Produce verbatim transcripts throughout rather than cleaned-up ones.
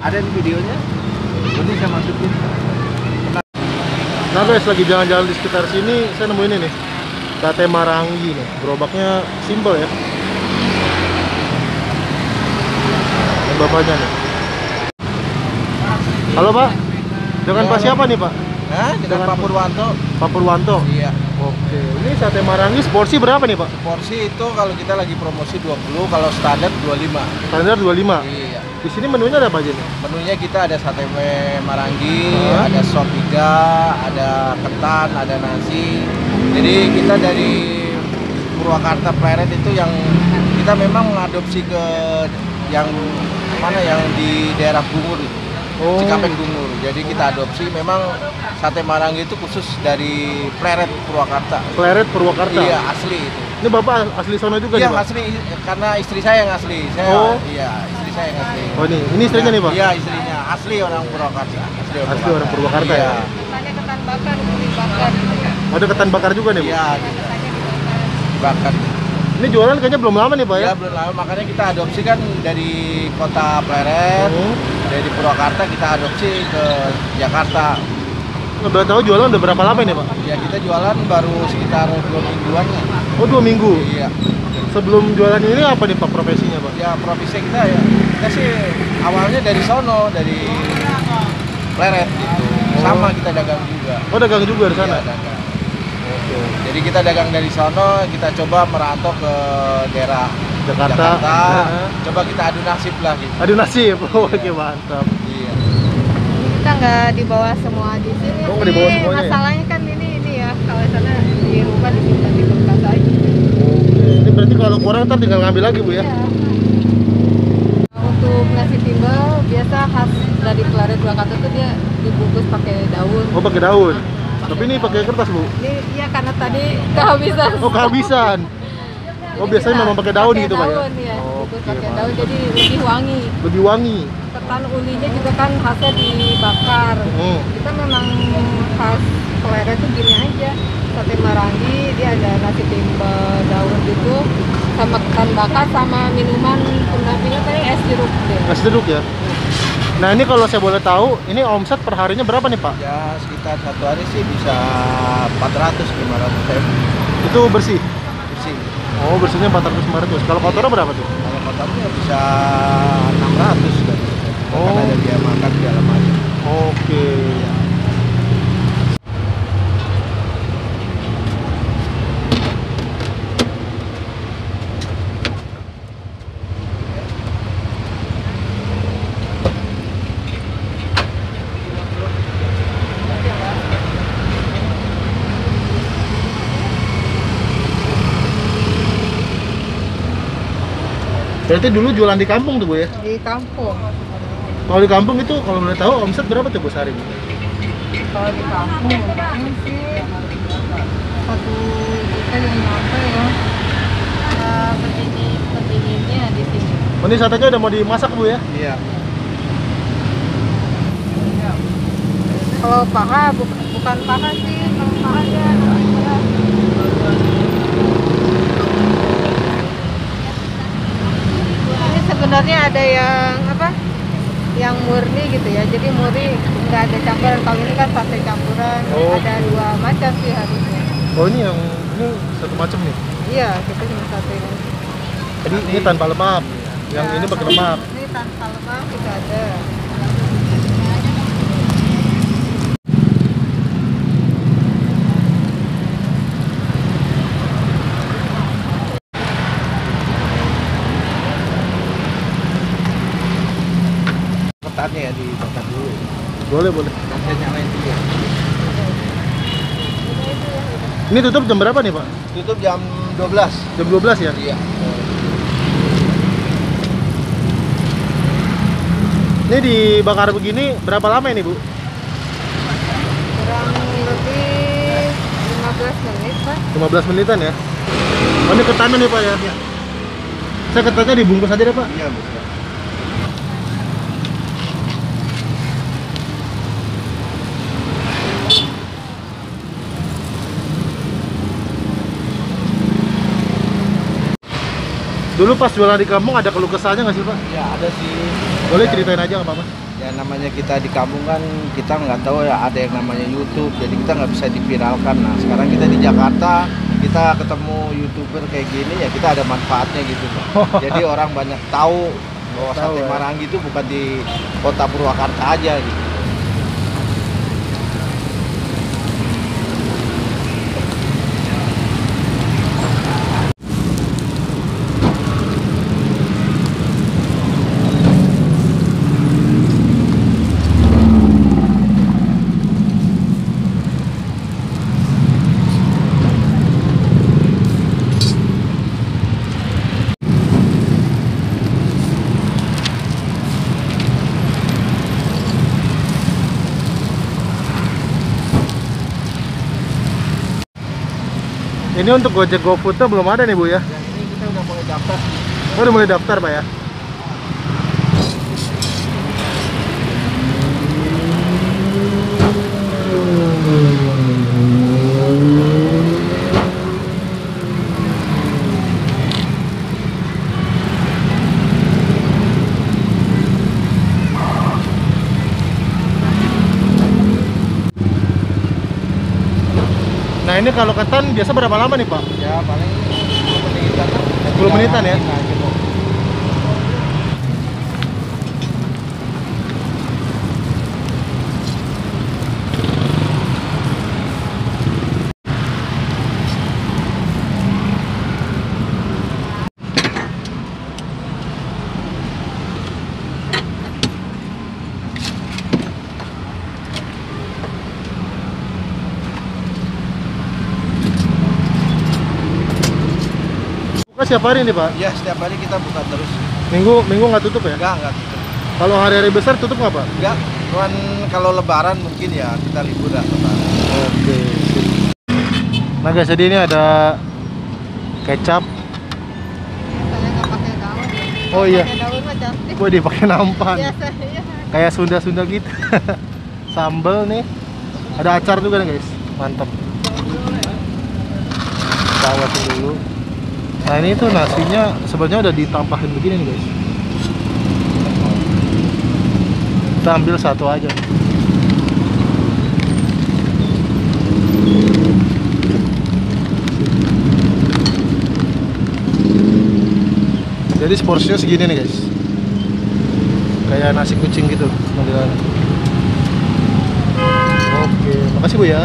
Ada di videonya. Ini saya masukin. Nah guys, lagi jalan-jalan di sekitar sini, saya nemu ini nih, sate Marangi nih. Gerobaknya simple ya. Ini bapaknya nih. Halo Pak, dengan Ya, Pak siapa nih Pak? Hah? Dengan Pak Purwanto. Pak Purwanto. Iya. Oke, ini sate Marangi porsi berapa nih Pak? Porsi itu kalau kita lagi promosi dua puluh, kalau standar dua puluh lima. Standar dua puluh lima. Iya. Di sini menunya ada apa aja nih? Menunya kita ada sate Marangi, Hah? ada sop iga, ada ketan, ada nasi. Jadi kita dari Purwakarta Pleret itu yang kita memang mengadopsi ke yang mana yang di daerah Bungur itu. Oh. Cikampek Bungur. Jadi kita adopsi memang sate Marangi itu khusus dari Pleret Purwakarta. Pleret Purwakarta. Iya, asli itu. Ini Bapak asli sono juga Iya, nih Pak? asli karena istri saya yang asli. Saya Oh. iya, istri saya yang asli. Oh ini, ini istrinya Ya, nih Pak? Iya, istrinya asli orang Purwakarta. Asli orang Asli orang Purwakarta Iya. ya? Katanya ketan bakar, uli bakar gitu ya. Ada ketan bakar juga nih Bu? Iya, Katanya dibakar. dibakar. Ini jualan kayaknya belum lama nih Pak ya? Ya belum lama, makanya kita adopsi kan dari kota Pleret, Hmm. dari Purwakarta kita adopsi ke Jakarta. Udah tahu jualan udah berapa lama ini Pak? Ya kita jualan baru sekitar dua mingguan ya. Oh dua minggu? Iya. Sebelum jualan ini apa nih Pak profesinya Pak? Ya profesi kita ya, kita sih awalnya dari sono, dari Pleret gitu. Sama kita dagang juga. Oh dagang juga di sana? Iya, dagang. Oke. Jadi kita dagang dari sono, kita coba merantau ke daerah Jakarta. Jakarta. Heeh. Coba kita adu nasib lah gitu. Aduh nasib, oke mantap. Iya. Kita nggak dibawa semua di sini. Oh, nggak dibawa sih. semuanya? Masalahnya kan ini ini ya, kalau sana di rumah disimpan di kulkas aja. Oke. Ini berarti kalau kurang ntar tinggal ngambil lagi Bu ya? Iya. Untuk nasi timbel biasa khas dari Pleret Purwakarta tuh dia dibungkus pakai daun. Oh pakai daun. Tapi ini pakai kertas Bu? Ini iya karena tadi kehabisan. Oh kehabisan. Oh Jadi biasanya kita memang pakai daun pakai gitu Pak ya? daun, ya. Bungkus Oke, pakai mantap. daun jadi lebih wangi. Lebih wangi. Ketan ulinya juga kan khasnya dibakar. Hmm. Kita memang khas Pleret tuh gini aja, sate Marangi dia ada nasi timbel daun gitu sama ketan bakar sama minuman pendampingnya kayak es jeruk deh. Nasi jeruk ya? Nah ini kalau saya boleh tahu, ini omset per harinya berapa nih Pak? Ya sekitar satu hari sih bisa empat ratus lima ratus ribu Itu bersih? bersih. Oh bersihnya empat ratus lima ratus. Kalau kotornya berapa tuh? Kalau kotornya bisa enam ratus kan. Oh. Kan ada biaya makan di dalam aja. Oke. Berarti dulu jualan di kampung tuh Bu ya? Di kampung. Kalau di kampung itu kalau boleh tahu omset berapa tuh Bu sehari? Kalau di kampung ini sih satu juta yang nyampe ya. Nah, begini begininya di sini. Oh, ini satenya udah mau dimasak Bu ya? Iya. Kalau paha bu- bukan paha sih, kalau paha ya. Ini sebenarnya ada yang apa? Yang murni gitu ya. Jadi murni nggak ada campuran. Kalau ini kan sate campuran. Oh. Ada dua macam sih harusnya. Oh ini yang ini satu macam nih. Iya, kita cuma satu ini. Jadi ini tanpa lemak. Yang Ya, ini pakai sama lemak. Ini tanpa lemak juga ada. Ketannya ya dibakar dulu. Boleh boleh. Dan saya nyalain dulu. Ini tutup jam berapa nih Pak? Tutup jam dua belas. Jam dua belas ya? Iya. Ini dibakar begini berapa lama ini Bu? Kurang lebih lima belas menit, Pak. lima belas menitan ya? Oh ini ketannya nih Pak ya? Saya ketannya dibungkus aja deh Pak. Iya, bisa. Dulu pas jualan di kampung ada keluh kesahnya nggak sih Pak? Ya ada sih. Boleh Ya. ceritain aja nggak apa-apa? Ya Ya namanya kita di kampung kan kita nggak tahu ya ada yang namanya YouTube, jadi kita nggak bisa diviralkan. Nah sekarang kita di Jakarta, kita ketemu YouTuber kayak gini ya kita ada manfaatnya gitu loh. Jadi orang banyak tahu bahwa Tahu, sate ya. Marangi itu bukan di kota Purwakarta aja gitu. Ini untuk Gojek GoFood-nya belum ada nih Bu ya? Yang ini kita udah mulai daftar. Oh, udah mulai daftar Pak ya? Nah ini kalau ketan biasa berapa lama nih Pak? Ya paling sepuluh menitan lah. sepuluh menitan ya? Nah, gitu. Buka setiap hari nih Pak? Ya setiap hari kita buka terus. Minggu minggu nggak tutup ya? Enggak, enggak tutup. Kalau hari-hari besar tutup nggak Pak? Enggak, cuman kalau lebaran mungkin ya kita libur lah lebaran. Oke. Nah guys, jadi ini ada kecap. Saya nggak pakai daun. Oh iya. Pakai daun mah cantik. Gue dipakai nampan. Biasa ya. Kayak Sunda-Sunda gitu. Sambel nih. Ada acar juga nih guys. Mantap. Kita awasin dulu. Nah ini tuh nasinya sebenarnya udah ditampahin begini nih guys. Kita ambil satu aja. Jadi porsinya segini nih guys. Kayak nasi kucing gitu modelannya. Oke, makasih Bu ya.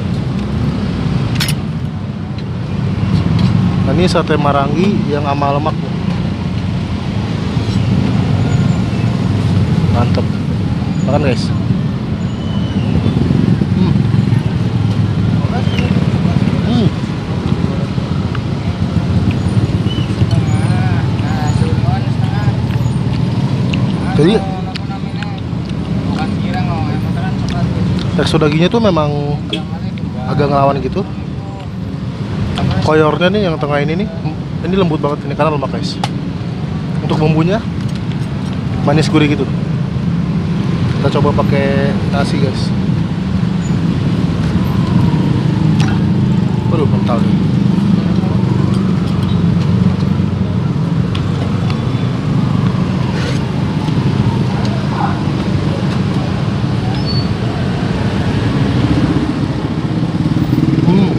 Nah, ini sate Marangi yang sama lemak nih. Mantep. Makan guys. Hmm. Hmm. Jadi tekstur dagingnya tuh memang agak ngelawan gitu. Koyornya nih yang tengah ini nih, ini lembut banget ini karena lemak guys. Untuk bumbunya manis gurih gitu. Kita coba pakai nasi guys. Waduh, kental nih. Hmm.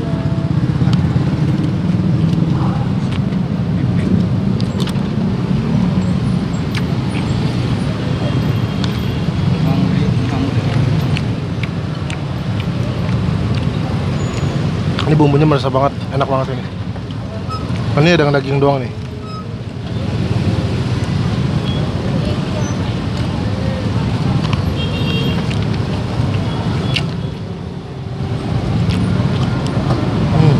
Ini bumbunya merasa banget, enak banget ini. Ini dengan daging doang nih. Hmm.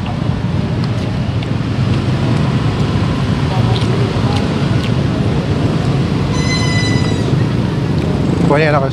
Kuahnya enak guys.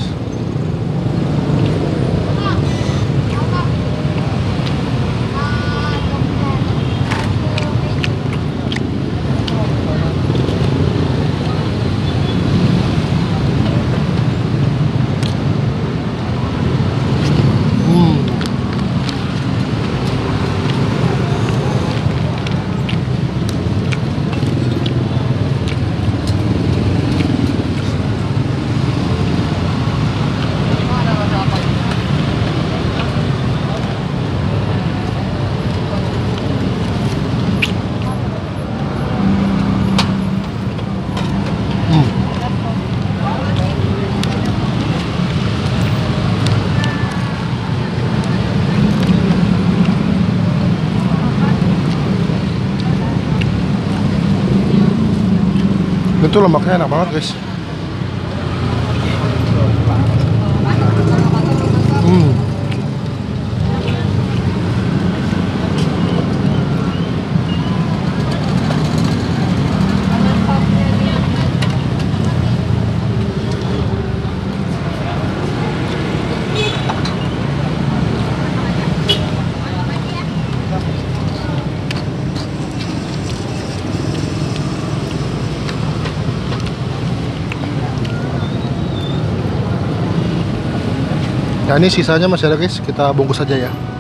Itu lemaknya enak banget guys. Hmm. Nah ini sisanya masih ada guys, kita bungkus aja ya.